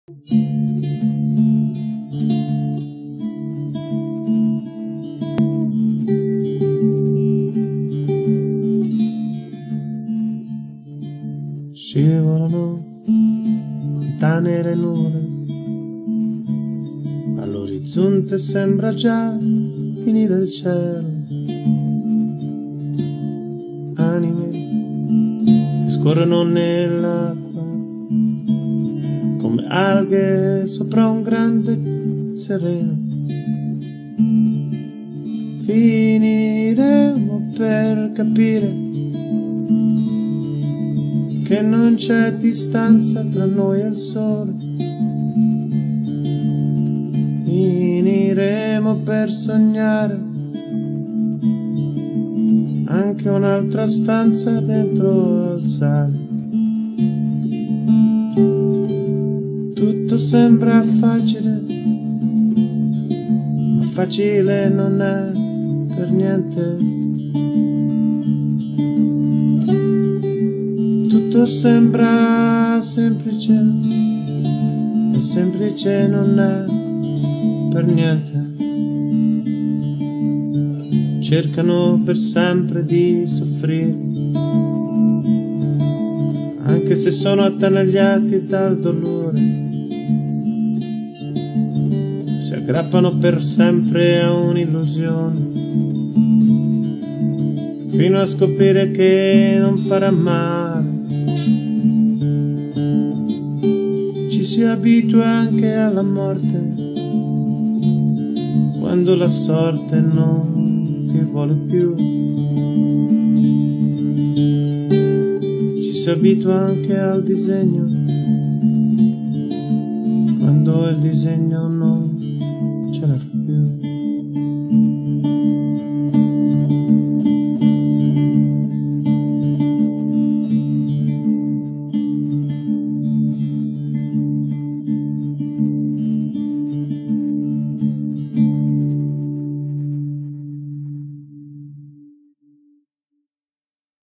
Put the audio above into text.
Scivolano lontane le nuvole, all'orizzonte sembra già finita il cielo. Anime che scorrono nell'acqua come alghe sopra un grande sereno. Finiremo per capire che non c'è distanza tra noi e il sole. Finiremo per sognare anche un'altra stanza dentro al sale. Tutto sembra facile, ma facile non è per niente. Tutto sembra semplice, ma semplice non è per niente. Cercano per sempre di soffrire, anche se sono attanagliati dal dolore. Si aggrappano per sempre a un'illusione, fino a scoprire che non farà male. Ci si abitua anche alla morte, quando la sorte non ti vuole più. Ci si abitua anche al disegno, quando il disegno non ce la fa più.